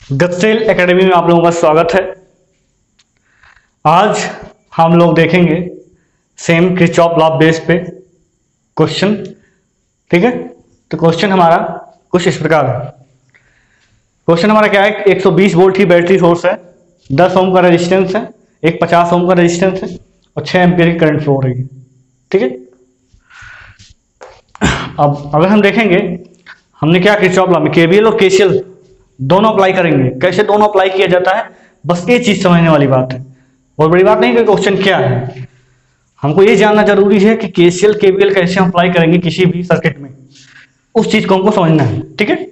गतसेल academy में आप लोगों का स्वागत है। आज हम लोग देखेंगे सेम किरचॉफ लॉ बेस पे क्वेश्चन। ठीक है, तो क्वेश्चन हमारा कुछ इस प्रकार है। क्वेश्चन हमारा क्या है, 120 वोल्ट की बैटरी सोर्स है, 10 ओम का रेजिस्टेंस है, एक 50 ओम का रेजिस्टेंस है और 6 एम्पीयर की करंट फ्लो हो रही है। ठीक है, अब अगर हम देखेंगे हमने क्या किरचॉफ लॉ में केवीएल और केसीएल दोनों अप्लाई करेंगे। कैसे दोनों अप्लाई किया जाता है, बस ये चीज समझने वाली बात है, बहुत बड़ी बात नहीं कि क्वेश्चन क्या है। हमको ये जानना जरूरी है कि केसीएल केवीएल कैसे हम अप्लाई करेंगे किसी भी सर्किट में, उस चीज को हमको समझना है। ठीक है,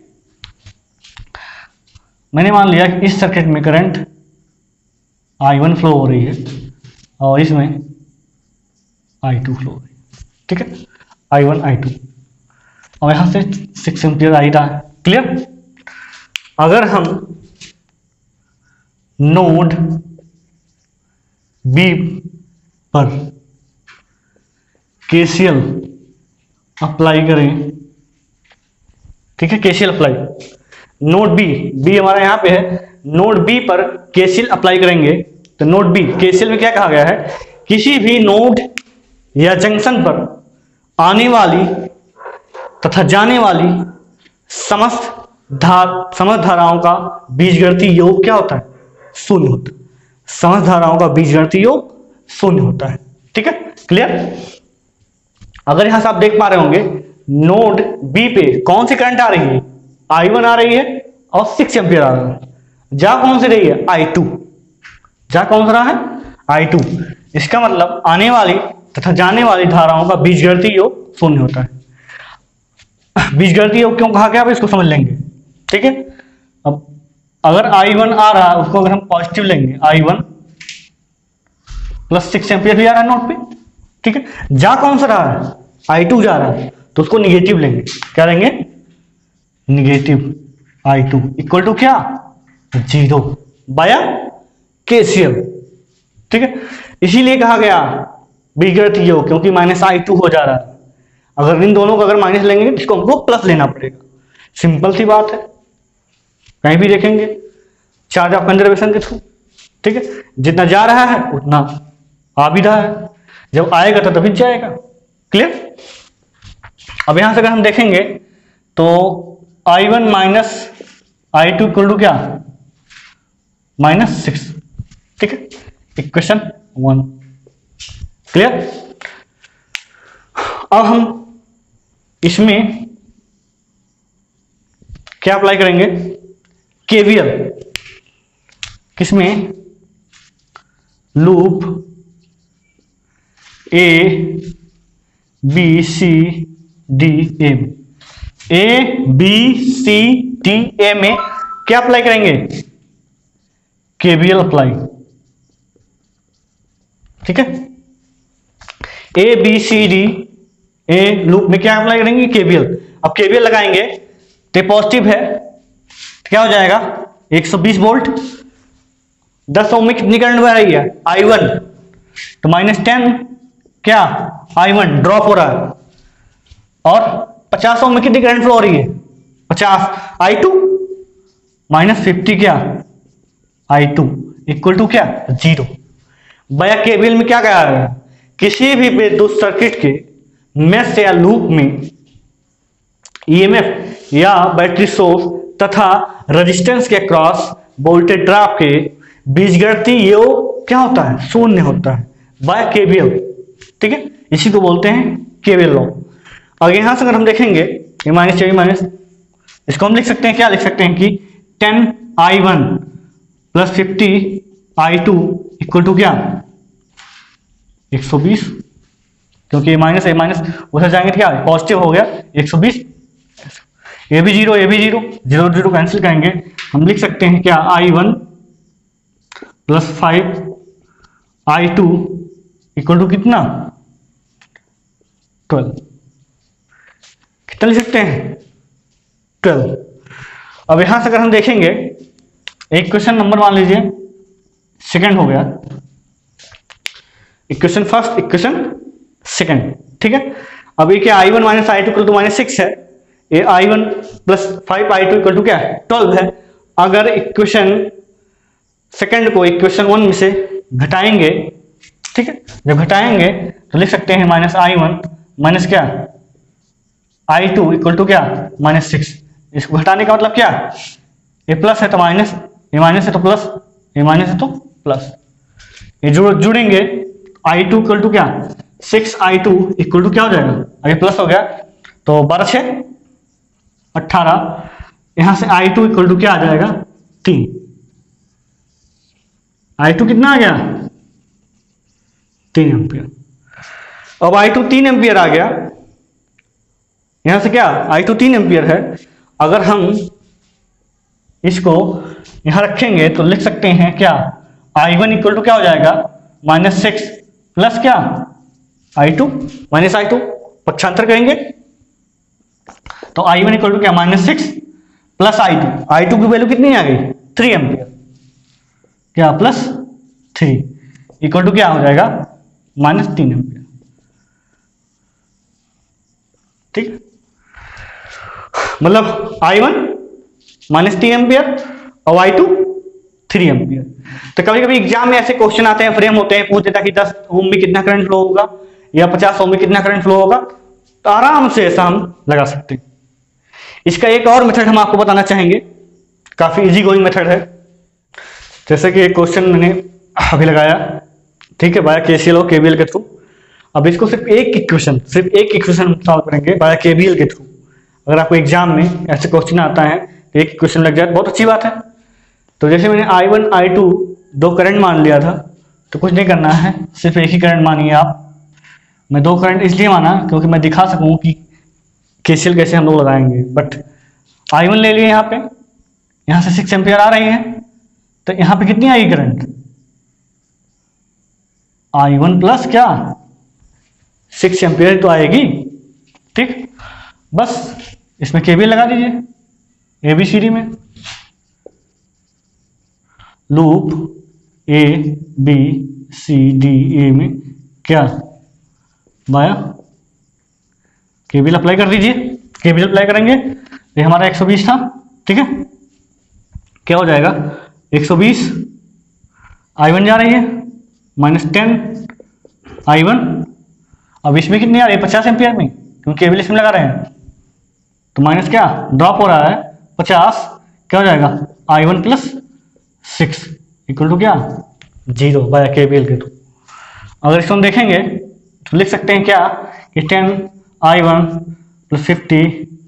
मैंने मान लिया कि इस सर्किट में करंट I1 फ्लो हो रही है और इसमें I2 फ्लो हो रही है। ठीक है, I1 I2 और यहां से 6 एम्पीयर आ रहा है। क्लियर। अगर हम नोड बी पर केसीएल अप्लाई करें, ठीक है, केसीएल अप्लाई नोड बी हमारा यहां पे है, नोड बी पर केसीएल अप्लाई करेंगे तो नोड बी केसीएल में क्या कहा गया है, किसी भी नोड या जंक्शन पर आने वाली तथा जाने वाली समस्त धाराओं का बीजगणितीय योग क्या होता है, शून्य होता है। समस्त धाराओं का बीजगणितीय योग शून्य होता है। ठीक है, क्लियर। अगर यहां से आप देख पा रहे होंगे नोड बी पे कौन सी करंट आ रही है, I1 आ रही है और 6 एम्पीयर आ रहा है। जा कौन सी रही है, I2। जा कौन सा रहा है, I2। इसका मतलब आने वाली तथा जाने वाली धाराओं का बीजगणितीय योग शून्य होता है। बीजगणितीय योग क्यों कहा गया, अब इसको समझ लेंगे। ठीक है, अब अगर I1 आ रहा है उसको अगर हम पॉजिटिव लेंगे, I1 प्लस 6 एम्पीयर भी आ रहा है नोड पे। ठीक है, जा कौन सा रहा है, I2 जा रहा है, तो उसको निगेटिव लेंगे। क्या लेंगे, निगेटिव I2 इक्वल टू क्या, 0 बाया केसीएल। ठीक है, इसीलिए कहा गया बीजगणितीय योग, क्योंकि -I2 हो जा रहा है। अगर इन दोनों को अगर माइनस लेंगे तो इसको हमको प्लस लेना पड़ेगा। सिंपल सी बात है, कहीं भी देखेंगे चार्ज ऑफ कंजर्वेशन के थ्रू। ठीक है, जितना जा रहा है उतना आ भी रहा है, जब आएगा तो तभी जाएगा। क्लियर। अब यहां से अगर हम देखेंगे तो I1 minus I2 equal to क्या, -6। ठीक है, इक्वेशन 1। क्लियर। अब हम इसमें क्या अप्लाई करेंगे, केवीएल। किसमें, loop A B C D A में, A B C D A में क्या अप्लाई करेंगे, केवीएल अप्लाई। ठीक है, A B C D A loop में क्या अप्लाई करेंगे, केवीएल। अब केवीएल लगाएंगे तो पॉजिटिव है, क्या हो जाएगा 120 वोल्ट, 10 ओम में कितनी करंट बह रही है, I1, तो -10 क्या, I1 ड्रॉप हो रहा है, और 50 ओम में कितनी करंट फ्लो हो रही है, 50, I2 -50 क्या, I2 इक्वल टू क्या, 0 बाया केवीएल में क्या कहा गया, किसी भी विद्युत सर्किट के मेष या लूप में ईएमएफ या बैटरी सोर्स तथा रेजिस्टेंस के क्रॉस वोल्टेज ड्रॉप के बीजगणितीय योग क्या होता है, शून्य होता है बाय केवीएल। ठीक है, इसी को बोलते हैं केवीएल लॉ। और यहां से अगर हम देखेंगे ये माइनस, इसको हम लिख सकते हैं, क्या लिख सकते हैं कि 10I1 plus 50I2 equal to क्या, 120, क्योंकि ये माइनस है, माइनस उधर जाएंगे तो क्या पॉजिटिव हो गया 120। ये भी 0, ये भी 0, 0 0 कैंसिल करेंगे, हम लिख सकते हैं क्या, I1 plus 5I2 equal to कितना, 12। कितना लिख सकते हैं, 12। अब यहां से अगर हम देखेंगे एक क्वेश्चन नंबर मान लीजिए सेकंड हो गया, इक्वेशन फर्स्ट, इक्वेशन सेकंड। ठीक है, अब ये क्या, I1 minus I2 equal to -6 है, ये I1 plus 5I2 equal to क्या है, 12 है। अगर इक्वेशन सेकंड को इक्वेशन 1 में से घटाएंगे, ठीक है, जब घटाएंगे तो लिख सकते हैं -i1 माइनस क्या i2 इक्वल टू क्या -6। इसको घटाने का मतलब क्या, ये प्लस है तो माइनस, ये माइनस है तो प्लस, ये माइनस है तो प्लस, ये जुड़ेंगे i2 इक्वल टू क्या 6i2 इक्वल टू क्या हो जाएगा, अभी प्लस हो गया तो 12 6 18, यहां से i2 इक्वल टू क्या आ जाएगा 3। i2 कितना आ गया 3 एम्पियर। अब i2 3 एम्पियर आ गया, यहां से क्या i2 3 एम्पियर है, अगर हम इसको यहां रखेंगे तो लिख सकते हैं क्या i1 इक्वल टू क्या हो जाएगा -6 प्लस क्या i2 -i2, पक्षांतर करेंगे तो i1 इक्वल टू क्या -6 प्लस i2 की वैल्यू कितनी आ गई 3 एम्पियर, क्या प्लस 3 इक्वल टू क्या हो जाएगा -3 एम्पियर। ठीक, मतलब i1 -3 एम्पियर और i2 3 एम्पियर। तो कभी कभी एग्जाम में ऐसे क्वेश्चन आते हैं, फ्रेम होते हैं, पूछ देता कि 10 ओम में कितना करंट फ्लो होगा या 50 ओम में कितना करंट फ्लो होगा, तो आराम से ऐसा हम लगा सकते हैं। इसका एक और मेथड हम आपको बताना चाहेंगे, काफी इजी गोइंग मेथड है। जैसे कि एक क्वेश्चन मैंने अभी लगाया, ठीक है, बाया केसीएल और केवीएल के थ्रू। अब इसको सिर्फ एक इक्वेशन सॉल्व करेंगे बाया केवीएल के थ्रू। अगर आपको एग्जाम में ऐसे क्वेश्चन आता है तो एक क्वेश्चन लग जाए बहुत अच्छी बात है। तो जैसे मैंने i1 i2 दो करंट मान लिया था, तो कुछ नहीं करना है, सिर्फ एक ही करंट मानिए आप। मैं दो करंट इसलिए माना क्योंकि मैं दिखा सकूं कि केसीएल कैसे हम लोग लगाएंगे। बट i1 ले लिए यहाँ पे, यहाँ से 6 एम्पियर आ रही है, तो यहाँ पे कितनी आएगी करंट i1 प्लस क्या 6 एम्पियर तो आएगी। ठीक, बस इसमें केवीएल लगा दीजिए एबीसीडी में, loop A B C D A में क्या बाया केवीएल अप्लाई कर दीजिए। केवीएल अप्लाई करेंगे ये हमारा 120 था, ठीक है, क्या हो जाएगा 120, i1 जा रही है -10 i1। अब इसमें कितनी आ रही है 50 एम्पियर में, क्योंकि केवीएल इसमें लगा रहे हैं, तो माइनस क्या ड्रॉप हो रहा है 50, क्या हो जाएगा i1 प्लस 6 इक्वल टू क्या 0 बाय केवीएल के थ्रू। अगर इसको हम देखेंगे तो लिख सकते हैं क्या कि 10 i1 plus 50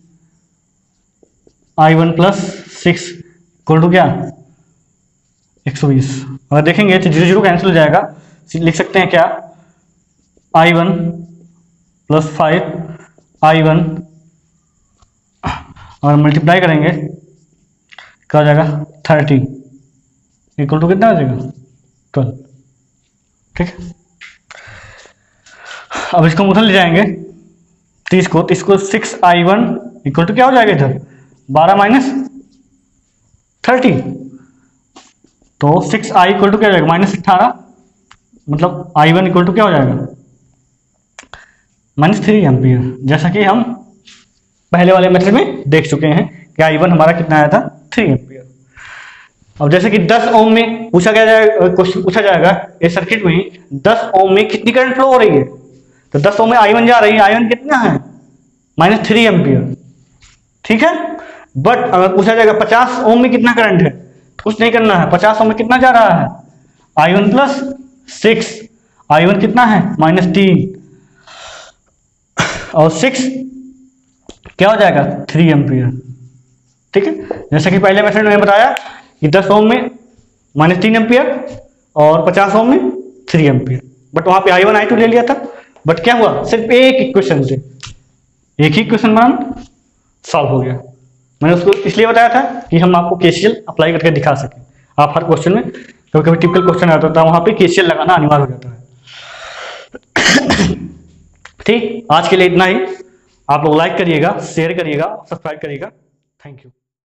i1 plus 6 equal to क्या 120। अगर देखेंगे तो 0 0 कैंसिल हो जाएगा, लिख सकते हैं क्या i1 प्लस 5 i1 और मल्टीप्लाई करेंगे क्या हो जाएगा 30 इक्वल टू कितना हो जाएगा 12। ठीक है, अब इसको उधर ले जाएंगे 30 को, तो इसको 6i1 इक्वल टू क्या हो जाएगा इधर 12 माइनस 30, तो 6i इक्वल टू क्या हो जाएगा -18, मतलब i1 इक्वल टू क्या हो जाएगा -3 एम्पियर, जैसा कि हम पहले वाले मेथड में देख चुके हैं कि i1 हमारा कितना आया था 3 एम्पियर। अब जैसे कि 10 ओम में पूछा गया क्वेश्चन पूछा जाएगा इस सर्किट में 10 ओम में कितनी करंट फ्लो हो रही है, तो 10 ओम में i1 जा रही है, i1 कितना है -3 एम्पियर। ठीक है, बट अगर पूछा जाएगा 50 ओम में कितना करंट है, तो कुछ नहीं करना है, 50 ओम में कितना जा रहा है i1 प्लस 6, i1 कितना है -3 और 6 क्या हो जाएगा 3 एम्पियर। ठीक है, जैसा कि पहले मेथड में बताया कि 10 ओम में -3 एम्पियर और 50 ओम में 3 एम्पियर, बट वहां पे i1 i2 ले लिया था। बट क्या हुआ सिर्फ एक इक्वेशन से एक ही इक्वेशन बना सॉल्व हो गया। मैंने उसको इसलिए बताया था कि हम आपको केसीएल अप्लाई करके दिखा सकें। आप हर क्वेश्चन में कभी कभी टिपिकल क्वेश्चन आता था, वहां पे केसीएल लगाना अनिवार्य हो जाता है। ठीक, आज के लिए इतना ही। आप लोग लाइक करिएगा, शेयर करिएगा, सब्सक्राइब करिएगा। Thank you.